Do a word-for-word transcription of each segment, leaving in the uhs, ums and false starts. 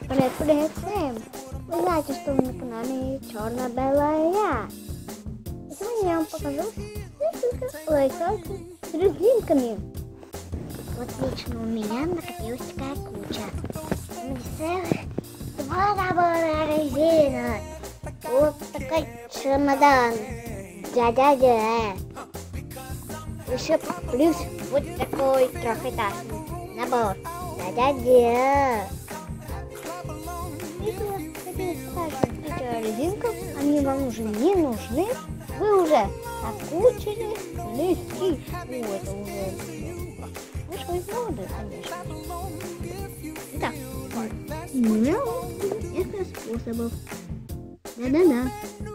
Привет, привет всем! Вы знаете, что вы на канале Черно-Белая я. И сегодня я вам покажу несколько лайфхаков с резинками. Вот лично у меня накопилась такая куча. У меня целых два набора резинок. Вот такой чемодан. Дядя-дядя. Еще плюс вот такой трехэтажный набор. Да-да-да. Если у вас хотите такая резинка, они вам уже не нужны. Вы уже окучили легкий. О, это уже вышло из моды, конечно. Итак, у меня несколько способов. Да-да-да.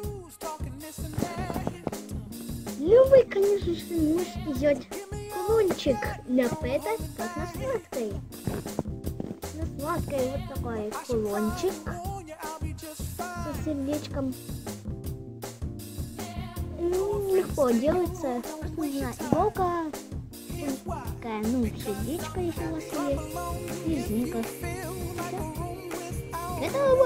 Любой, конечно же, может взять кулончик для пэта как на сладкой. На сладкой вот такой кулончик со сердечком. Ну, легко делается. Нужна иголка, такая, ну, сердечко, если у вас есть, резинка. Готово!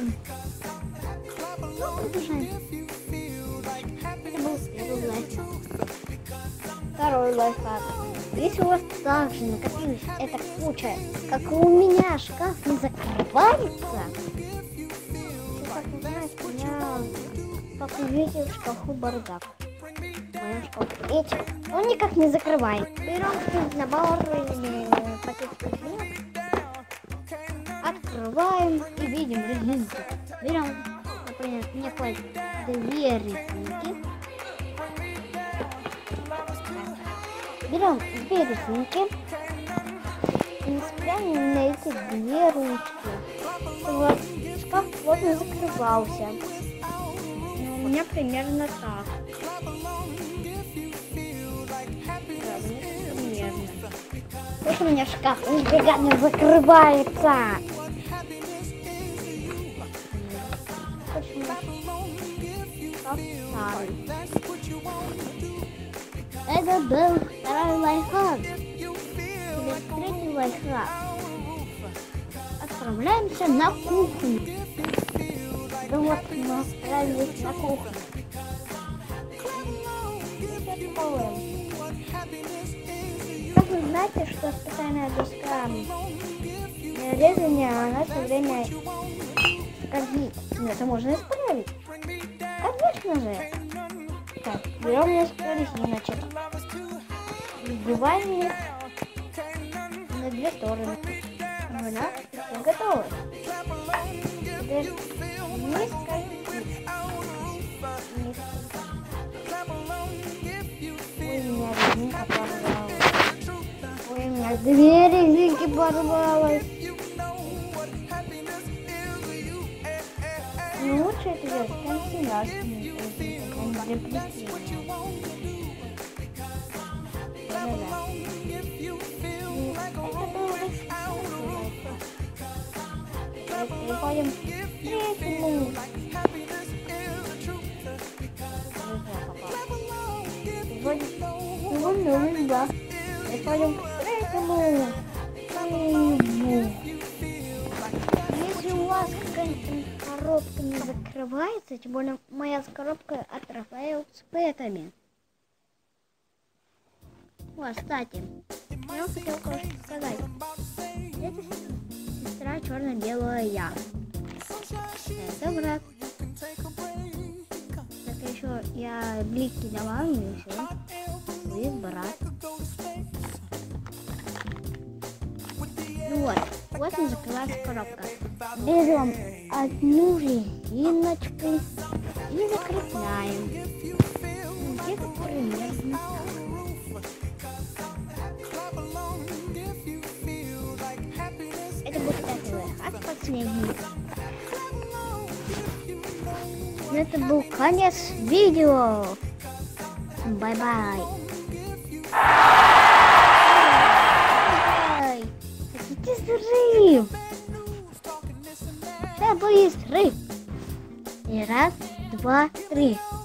Ну, продолжаем. Это был первый лайфхак. Второй лайфхак. Если у вас также накопилась эта куча, как и у меня, шкаф не закрывается. Как вы знаете, у меня, как вы видите, в шкафу бардак. В моем шкафу. Видите, он никак не закрывает. Берем набор или пакет резинок, открываем и видим резинку. Берем, например, мне хватит две резинки. Берем две резинки и спрячем на эти две ручки, чтобы шкаф плотно закрывался. Ну, у меня примерно так. Да, примерно. Вот у меня шкаф нифига не закрывается. Почему? Шкаф старый. Это был второй лайфхак. Теперь третий лайфхак. Отправляемся на кухню. Да вот мы отправились на кухню. Как вы знаете, что специальная доска резания, она все время скользит. Это можно исправить. Конечно же. Так, берем несколько резиночек, вбиваем их на две стороны. Voilà, все готово. Теперь несколько Ой, у меня резинка порвалась. Ой, у меня две резинки порвалась. Но лучше это делать канцелярскими резинками, а не для плетения. Да-да-да. Переходим к третьему. Переходим, да. Переходим к третьему. Если у вас какая-то коробка не закрывается, тем более моя коробка от Рафаэла с пэтами. Вот, кстати, я хотел кое-что сказать. Это сестра черно-белая я. Это брат. Так еще я блики давал, и все. Здесь брат. Ну вот, вот и закрывается коробка. Берем одну резиночку и закрепляем. Где-то примерно так. Это будет пятый лайфхак, последний. Это был конец видео. Бай-бай. Хотите взрыв? Сейчас будет взрыв. И раз, два, три.